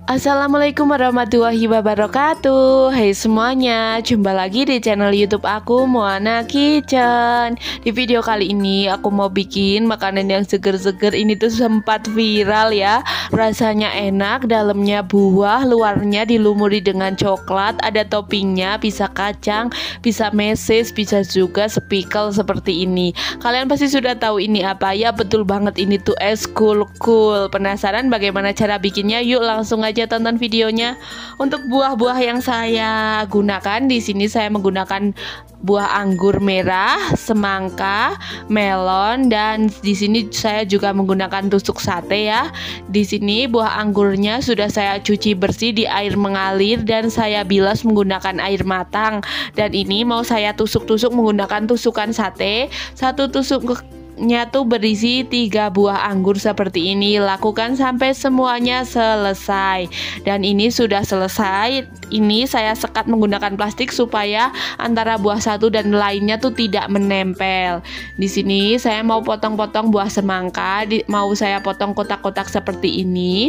Assalamualaikum warahmatullahi wabarakatuh. Hai semuanya, jumpa lagi di channel YouTube aku, Moana Kitchen. Di video kali ini aku mau bikin makanan yang seger-seger. Ini tuh sempat viral ya. Rasanya enak, dalamnya buah, luarnya dilumuri dengan coklat. Ada toppingnya, bisa kacang, bisa meses, bisa juga spikel seperti ini. Kalian pasti sudah tahu ini apa ya? Betul banget, ini tuh es cool. Penasaran bagaimana cara bikinnya? Yuk langsung aja tonton videonya. Untuk buah-buah yang saya gunakan di sini, saya menggunakan buah anggur merah, semangka, melon, dan di sini saya juga menggunakan tusuk sate ya. Di sini buah anggurnya sudah saya cuci bersih di air mengalir dan saya bilas menggunakan air matang. Dan ini mau saya tusuk-tusuk menggunakan tusukan sate. Satu tusuknya tuh berisi 3 buah anggur seperti ini. Lakukan sampai semuanya selesai. Dan ini sudah selesai. Ini saya sekat menggunakan plastik supaya antara buah satu dan lainnya tuh tidak menempel. Di sini saya mau potong-potong buah semangka, mau saya potong kotak-kotak seperti ini.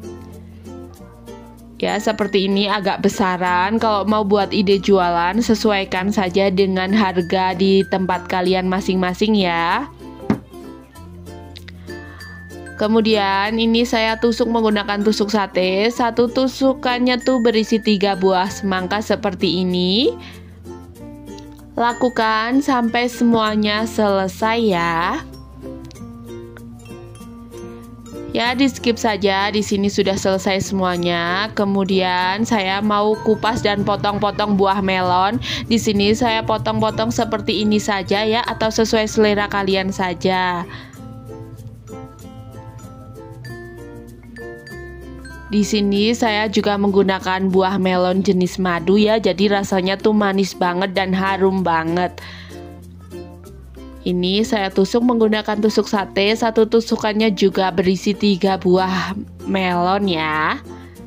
Ya, seperti ini, agak besaran. Kalau mau buat ide jualan, sesuaikan saja dengan harga di tempat kalian masing-masing ya. Kemudian ini saya tusuk menggunakan tusuk sate. Satu tusukannya tuh berisi 3 buah semangka seperti ini. Lakukan sampai semuanya selesai ya. Ya, di skip saja. Di sini sudah selesai semuanya. Kemudian saya mau kupas dan potong-potong buah melon. Di sini saya potong-potong seperti ini saja ya, atau sesuai selera kalian saja. Di sini saya juga menggunakan buah melon jenis madu ya, jadi rasanya tuh manis banget dan harum banget. Ini saya tusuk menggunakan tusuk sate. Satu tusukannya juga berisi 3 buah melon ya.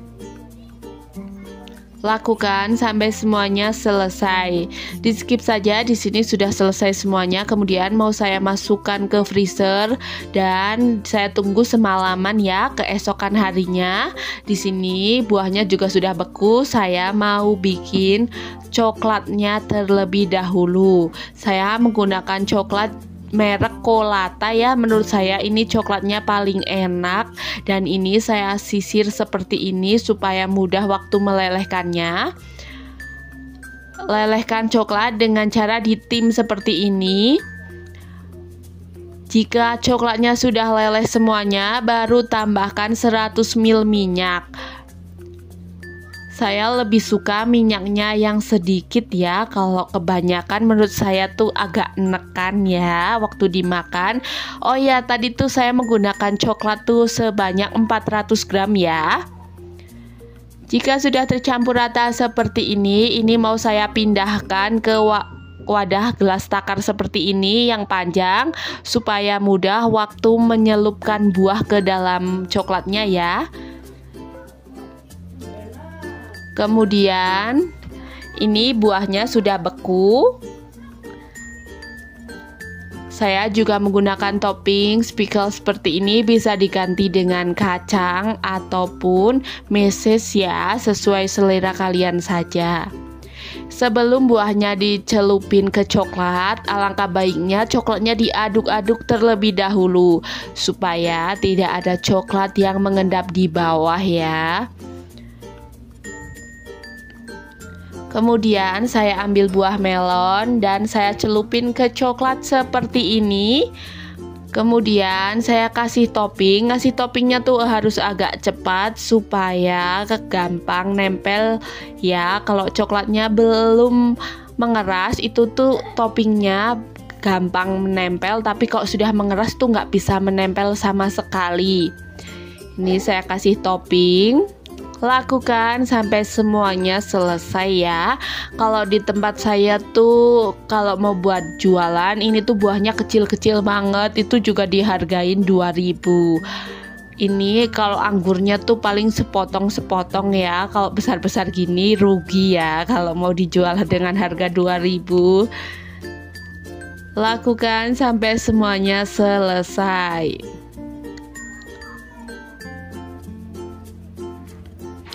Lakukan sampai semuanya selesai. Di skip saja, di sini sudah selesai semuanya. Kemudian mau saya masukkan ke freezer dan saya tunggu semalaman ya, keesokan harinya. Di sini buahnya juga sudah beku. Saya mau bikin coklatnya terlebih dahulu. Saya menggunakan coklat merek Colata ya. Menurut saya ini coklatnya paling enak. Dan ini saya sisir seperti ini supaya mudah waktu melelehkannya. Lelehkan coklat dengan cara ditim seperti ini. Jika coklatnya sudah leleh semuanya, baru tambahkan 100 ml minyak. Saya lebih suka minyaknya yang sedikit ya. Kalau kebanyakan menurut saya tuh agak nekan ya waktu dimakan. Oh ya, tadi tuh saya menggunakan coklat tuh sebanyak 400 gram ya. Jika sudah tercampur rata seperti ini mau saya pindahkan ke wadah gelas takar seperti ini yang panjang supaya mudah waktu menyelupkan buah ke dalam coklatnya ya. Kemudian ini buahnya sudah beku. Saya juga menggunakan topping spikel seperti ini, bisa diganti dengan kacang ataupun meses ya, sesuai selera kalian saja. Sebelum buahnya dicelupin ke coklat, alangkah baiknya coklatnya diaduk-aduk terlebih dahulu supaya tidak ada coklat yang mengendap di bawah ya. Kemudian saya ambil buah melon dan saya celupin ke coklat seperti ini. Kemudian saya kasih topping. Ngasih toppingnya tuh harus agak cepat supaya gampang nempel ya. Kalau coklatnya belum mengeras itu tuh toppingnya gampang menempel, tapi kalau sudah mengeras tuh nggak bisa menempel sama sekali. Ini saya kasih topping. Lakukan sampai semuanya selesai ya. Kalau di tempat saya tuh kalau mau buat jualan, ini tuh buahnya kecil-kecil banget. Itu juga dihargain 2.000. Ini kalau anggurnya tuh paling sepotong-sepotong ya. Kalau besar-besar gini rugi ya kalau mau dijual dengan harga 2.000. Lakukan sampai semuanya selesai.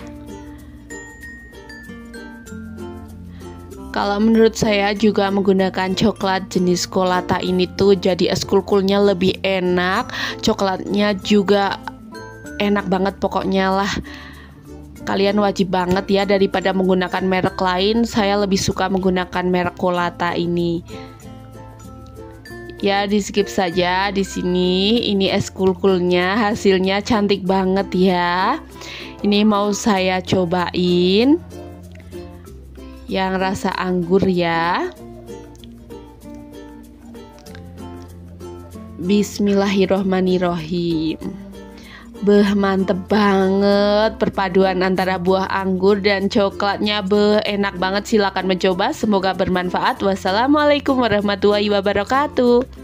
Kalau menurut saya juga menggunakan coklat jenis Colata ini tuh jadi es kulkulnya lebih enak. Coklatnya juga enak banget pokoknya lah. Kalian wajib banget ya, daripada menggunakan merek lain, saya lebih suka menggunakan merek Colata ini. Ya, di skip saja di sini. Ini es kulkulnya, hasilnya cantik banget ya. Ini mau saya cobain yang rasa anggur ya. Bismillahirrohmanirrohim. Mantep banget perpaduan antara buah anggur dan coklatnya. Enak banget, silakan mencoba, semoga bermanfaat. Wassalamualaikum warahmatullahi wabarakatuh.